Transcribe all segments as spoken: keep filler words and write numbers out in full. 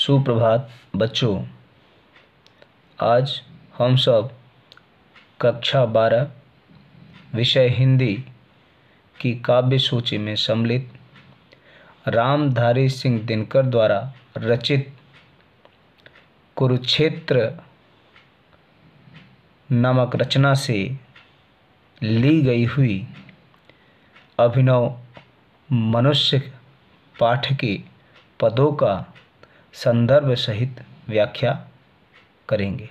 सुप्रभात बच्चों। आज हम सब कक्षा बारह विषय हिंदी की काव्य सूची में सम्मिलित रामधारी सिंह दिनकर द्वारा रचित कुरुक्षेत्र नामक रचना से ली गई हुई अभिनव मनुष्य पाठ के पदों का संदर्भ सहित व्याख्या करेंगे।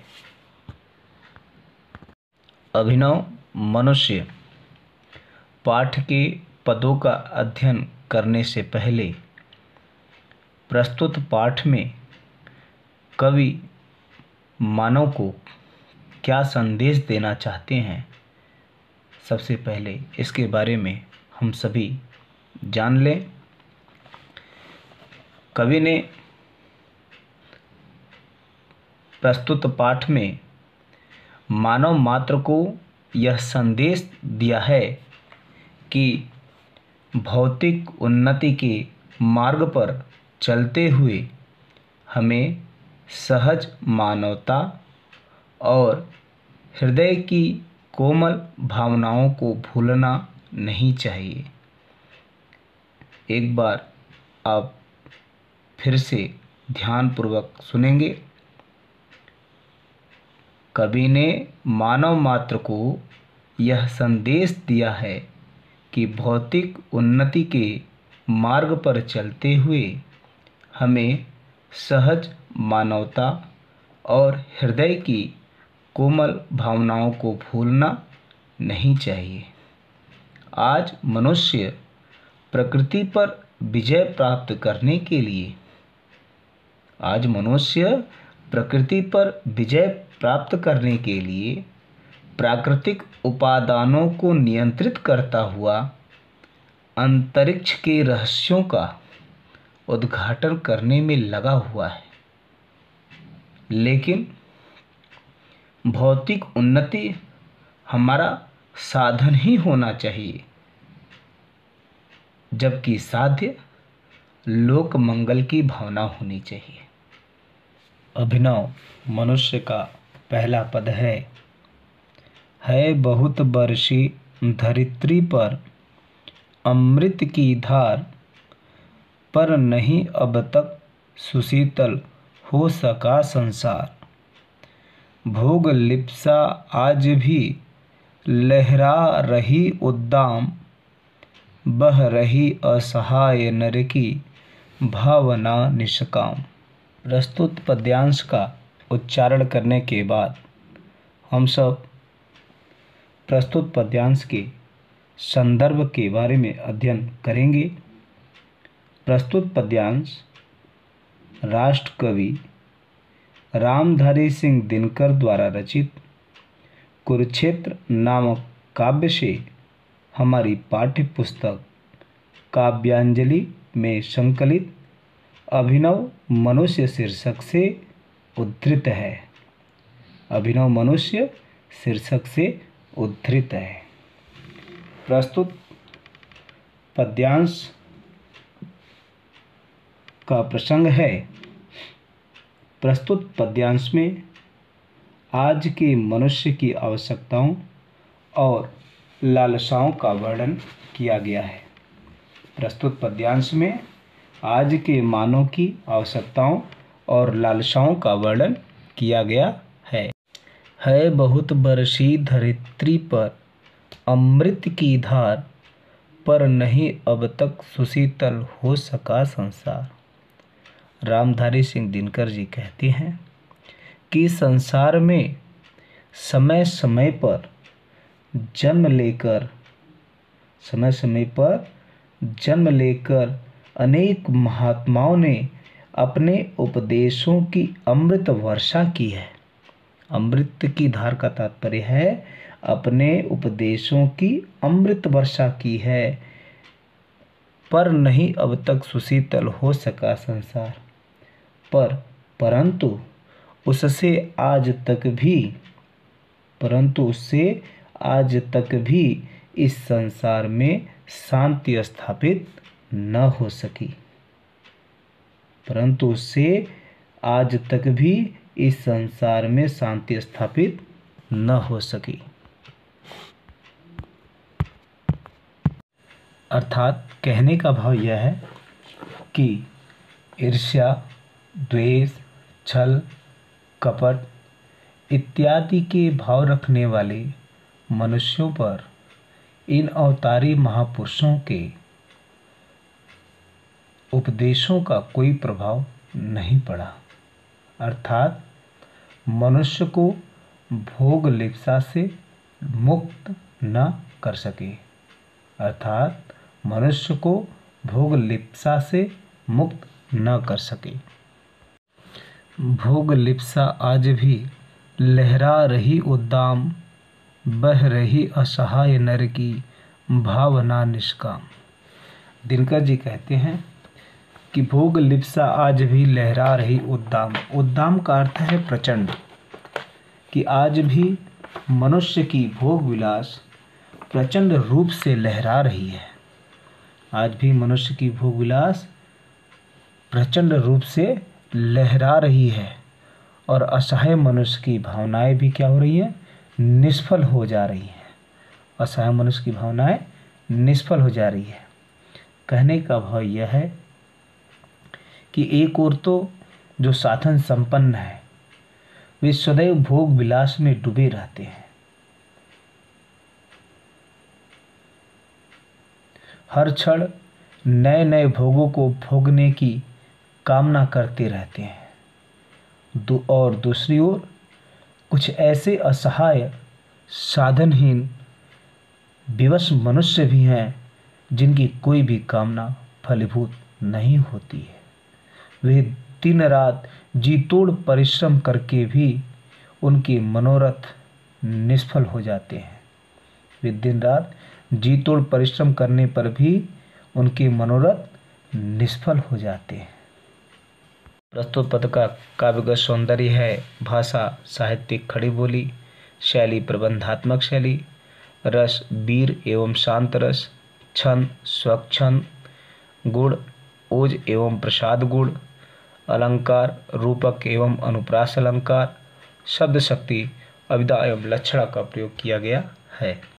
अभिनव मनुष्य पाठ के पदों का अध्ययन करने से पहले प्रस्तुत पाठ में कवि मानव को क्या संदेश देना चाहते हैं, सबसे पहले इसके बारे में हम सभी जान लें। कवि ने प्रस्तुत पाठ में मानव मात्र को यह संदेश दिया है कि भौतिक उन्नति के मार्ग पर चलते हुए हमें सहज मानवता और हृदय की कोमल भावनाओं को भूलना नहीं चाहिए। एक बार आप फिर से ध्यानपूर्वक सुनेंगे। कवि ने मानव मात्र को यह संदेश दिया है कि भौतिक उन्नति के मार्ग पर चलते हुए हमें सहज मानवता और हृदय की कोमल भावनाओं को भूलना नहीं चाहिए। आज मनुष्य प्रकृति पर विजय प्राप्त करने के लिए आज मनुष्य प्रकृति पर विजय प्राप्त करने के लिए प्राकृतिक उपादानों को नियंत्रित करता हुआ अंतरिक्ष के रहस्यों का उद्घाटन करने में लगा हुआ है। लेकिन भौतिक उन्नति हमारा साधन ही होना चाहिए, जबकि साध्य लोक मंगल की भावना होनी चाहिए। अभिनव मनुष्य का पहला पद है है बहुत बरसी धरित्री पर अमृत की धार, पर नहीं अब तक सुशीतल हो सका संसार। भोग लिप्सा आज भी लहरा रही उद्दाम, बह रही असहाय नर की भावना निष्काम। प्रस्तुत पद्यांश का उच्चारण करने के बाद हम सब प्रस्तुत पद्यांश के संदर्भ के बारे में अध्ययन करेंगे। प्रस्तुत पद्यांश राष्ट्र कवि रामधारी सिंह दिनकर द्वारा रचित कुरुक्षेत्र नामक काव्य से हमारी पाठ्य पुस्तक काव्यांजलि में संकलित अभिनव मनुष्य शीर्षक से उद्धृत है। अभिनव मनुष्य शीर्षक से उद्धृत है। प्रस्तुत पद्यांश का प्रसंग है। प्रस्तुत पद्यांश में आज के मनुष्य की आवश्यकताओं और लालसाओं का वर्णन किया गया है। प्रस्तुत पद्यांश में आज के मानव की आवश्यकताओं और लालसाओं का वर्णन किया गया है। है बहुत बरसी धरित्री पर अमृत की धार, पर नहीं अब तक सुशीतल हो सका संसार। रामधारी सिंह दिनकर जी कहते हैं कि संसार में समय समय पर जन्म लेकर समय समय पर जन्म लेकर अनेक महात्माओं ने अपने उपदेशों की अमृत वर्षा की है। अमृत की धार का तात्पर्य है अपने उपदेशों की अमृत वर्षा की है, पर नहीं अब तक सुशीतल हो सका संसार। पर परंतु उससे आज तक भी परंतु उससे आज तक भी इस संसार में शांति स्थापित न हो सकी। परंतु उससे आज तक भी इस संसार में शांति स्थापित न हो सकी। अर्थात कहने का भाव यह है कि ईर्ष्या, द्वेष, छल, कपट इत्यादि के भाव रखने वाले मनुष्यों पर इन अवतारी महापुरुषों के उपदेशों का कोई प्रभाव नहीं पड़ा। अर्थात मनुष्य को भोग लिप्सा से मुक्त न कर सके। अर्थात मनुष्य को भोग लिप्सा से मुक्त न कर सके। भोग लिप्सा आज भी लहरा रही उद्दाम, बह रही असहाय नर की भावना निष्काम। दिनकर जी कहते हैं कि भोग लिप्सा आज भी लहरा रही उद्दाम। उद्दाम का अर्थ है प्रचंड, कि आज भी मनुष्य की भोग विलास प्रचंड रूप से लहरा रही है। आज भी मनुष्य की भोग विलास प्रचंड रूप से लहरा रही है और असहाय मनुष्य की भावनाएं भी क्या हो रही हैं? निष्फल हो जा रही हैं। असहाय मनुष्य की भावनाएं निष्फल हो जा रही है। कहने का भाव यह है कि एक ओर तो जो साधन संपन्न है वे सदैव भोग विलास में डूबे रहते हैं, हर क्षण नए नए भोगों को भोगने की कामना करते रहते हैं। दो और दूसरी ओर कुछ ऐसे असहाय साधनहीन विवश मनुष्य भी हैं जिनकी कोई भी कामना फलीभूत नहीं होती है। वे दिन रात जी तोड़ परिश्रम करके भी उनके मनोरथ निष्फल हो जाते हैं। वे दिन रात जी तोड़ परिश्रम करने पर भी उनके मनोरथ निष्फल हो जाते हैं। प्रस्तुत पद का काव्यगत सौंदर्य है भाषा साहित्यिक खड़ी बोली, शैली प्रबंधात्मक शैली, रस वीर एवं शांत रस, छंद स्वच्छंद, गुण ओज एवं प्रसाद गुण, अलंकार रूपक एवं अनुप्रास अलंकार, शब्द शक्ति अभिधा एवं लक्षणा का प्रयोग किया गया है।